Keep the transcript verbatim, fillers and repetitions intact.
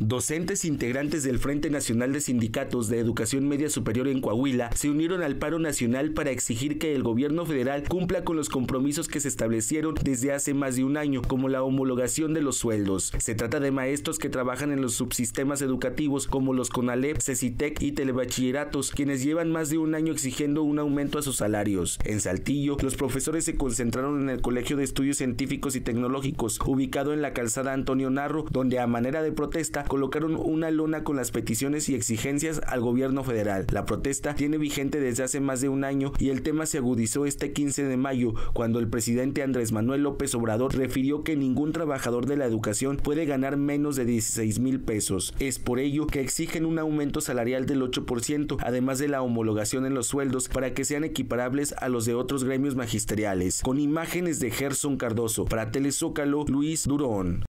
Docentes integrantes del Frente Nacional de Sindicatos de Educación Media Superior en Coahuila se unieron al paro nacional para exigir que el gobierno federal cumpla con los compromisos que se establecieron desde hace más de un año, como la homologación de los sueldos. Se trata de maestros que trabajan en los subsistemas educativos como los CONALEP, CECITEC y Telebachilleratos, quienes llevan más de un año exigiendo un aumento a sus salarios. En Saltillo, los profesores se concentraron en el Colegio de Estudios Científicos y Tecnológicos, ubicado en la calzada Antonio Narro, donde a manera de protesta colocaron una lona con las peticiones y exigencias al gobierno federal. La protesta tiene vigente desde hace más de un año y el tema se agudizó este quince de mayo, cuando el presidente Andrés Manuel López Obrador refirió que ningún trabajador de la educación puede ganar menos de dieciséis mil pesos. Es por ello que exigen un aumento salarial del ocho por ciento, además de la homologación en los sueldos para que sean equiparables a los de otros gremios magisteriales. Con imágenes de Gerson Cardoso, para Telezócalo, Luis Durón.